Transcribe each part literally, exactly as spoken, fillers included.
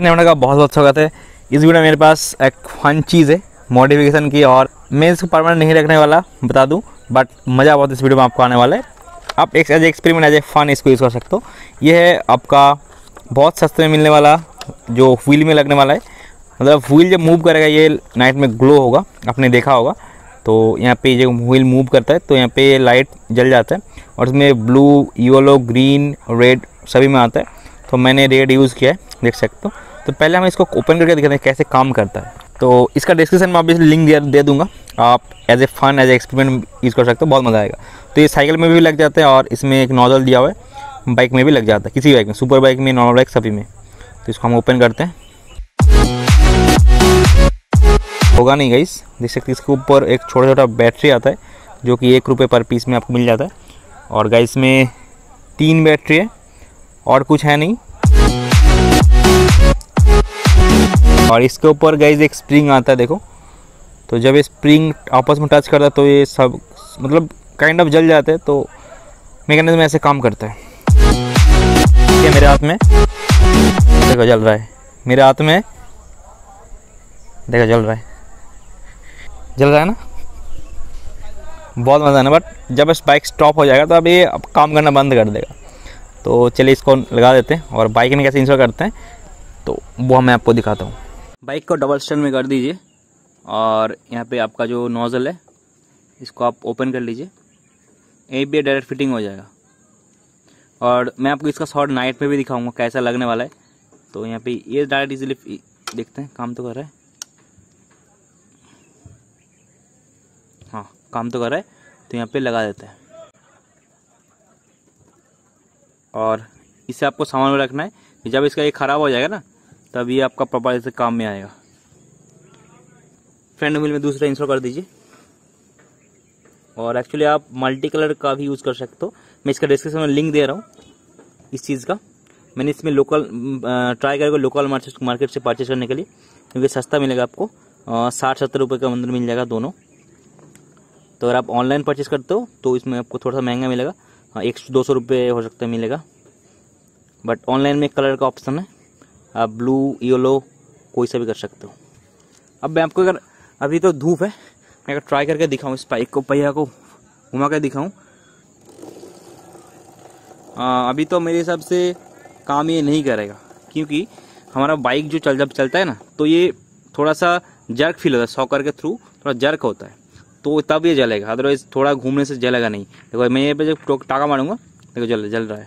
नेवना का बहुत बहुत स्वागत है। इस वीडियो में मेरे पास एक फन चीज़ है मॉडिफिकेशन की, और मैं इसको परमानेंट नहीं रखने वाला बता दूं, बट मज़ा बहुत इस वीडियो में आपको आने वाला है। आप एक as experiment as a fun इसको यूज़ कर सकते हो। ये है आपका बहुत सस्ते में मिलने वाला जो व्हील में लगने वाला है। मतलब व्हील जब मूव करेगा ये नाइट में ग्लो होगा, आपने देखा होगा। तो यहाँ पे जब व्हील मूव करता है तो यहाँ पे लाइट जल जाता है, और इसमें ब्लू, येलो, ग्रीन, रेड सभी में आता है। तो मैंने रेड यूज़ किया है, देख सकते हो। तो पहले हम इसको ओपन करके दिखाते हैं कैसे काम करता है। तो इसका डिस्क्रिप्शन में आप इस लिंक दे, दे दूँगा, आप as a fun as a experiment use कर सकते हो, बहुत मज़ा आएगा। तो ये साइकिल में भी लग जाता है, और इसमें एक नोजल दिया हुआ है, बाइक में भी लग जाता है, किसी बाइक में, सुपर बाइक में, नॉर्मल बाइक, सभी में। तो इसको हम ओपन करते हैं, होगा नहीं गाइस, देख सकते हैं। इसके ऊपर एक छोटा छोटा बैटरी आता है जो कि एक रुपये पर पीस में आपको मिल जाता है। और गाइस में तीन बैटरी है और कुछ है नहीं। और इसके ऊपर गाइस एक स्प्रिंग आता है, देखो। तो जब ये स्प्रिंग आपस में टच करता है तो ये सब मतलब काइंड ऑफ जल जाते हैं। तो मैकेनिज्म ऐसे काम करता है। ये मेरे हाथ में देखो जल रहा है, मेरे हाथ में देखो जल रहा है, जल रहा है ना, बहुत मज़ा आना। बट जब इस बाइक स्टॉप हो जाएगा तो अब ये अब काम करना बंद कर देगा। तो चलिए इसको लगा देते हैं, और बाइक में कैसे इंस्टॉल करते हैं तो वो मैं आपको दिखाता हूँ। बाइक को डबल स्टैंड में कर दीजिए, और यहाँ पे आपका जो नोजल है इसको आप ओपन कर लीजिए, यहीं पे डायरेक्ट फिटिंग हो जाएगा। और मैं आपको इसका शॉर्ट नाइट पे भी दिखाऊंगा कैसा लगने वाला है। तो यहाँ पे ये डायरेक्ट इजीली देखते हैं, काम तो कर रहा है, हाँ काम तो कर रहा है। तो यहाँ पे लगा देते हैं, और इसे आपको सामान में रखना है कि जब इसका ये ख़राब हो जाएगा ना तब ये आपका प्रॉपर से काम में आएगा। फ्रंट व्हील में दूसरा इंस्टॉल कर दीजिए। और एक्चुअली आप मल्टी कलर का भी यूज़ कर सकते हो। मैं इसका डिस्क्रिप्शन में लिंक दे रहा हूँ इस चीज़ का। मैंने इसमें लोकल ट्राई करके लोकल मार्केट से परचेज करने के लिए, क्योंकि सस्ता मिलेगा आपको, साठ सत्तर रुपये का अंदर मिल जाएगा दोनों। तो अगर आप ऑनलाइन परचेज करते हो तो इसमें आपको थोड़ा सा महंगा मिलेगा, हाँ एक दो सौ रुपये हो सकता है मिलेगा। बट ऑनलाइन में कलर का ऑप्शन है, आप ब्लू, येलो कोई सा भी कर सकते हो। अब मैं आपको अगर अभी तो धूप है, मैं अगर ट्राई करके दिखाऊं, इस बाइक को पहिया को घुमा कर दिखाऊं, अभी तो मेरे हिसाब से काम ये नहीं करेगा, क्योंकि हमारा बाइक जो चल जब चलता है ना तो ये थोड़ा सा जर्क फील होता है, शॉकर के थ्रू थोड़ा जर्क होता है, तो तब ये जलेगा। अदरवाइज थोड़ा घूमने से जलेगा नहीं। देखो मैं ये पे जब टाका मारूंगा, देखो जल जल रहा है,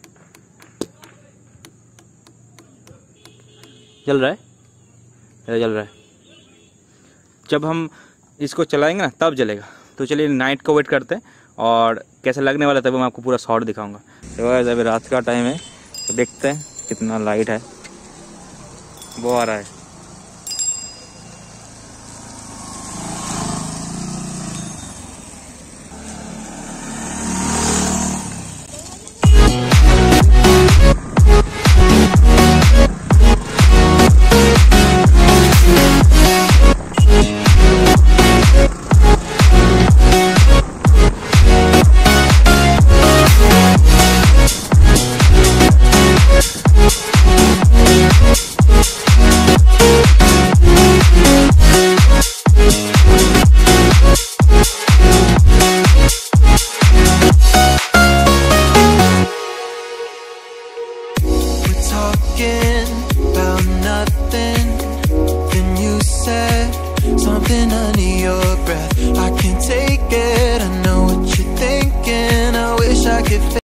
जल रहा है, जल रहा है। जब हम इसको चलाएंगे ना तब जलेगा। तो चलिए नाइट को वेट करते हैं, और कैसा लगने वाला है तब मैं आपको पूरा शॉट दिखाऊंगा। देखो अभी रात का टाइम है, तो देखते हैं कितना लाइट है, वो आ रहा है। About nothing, then you said something under your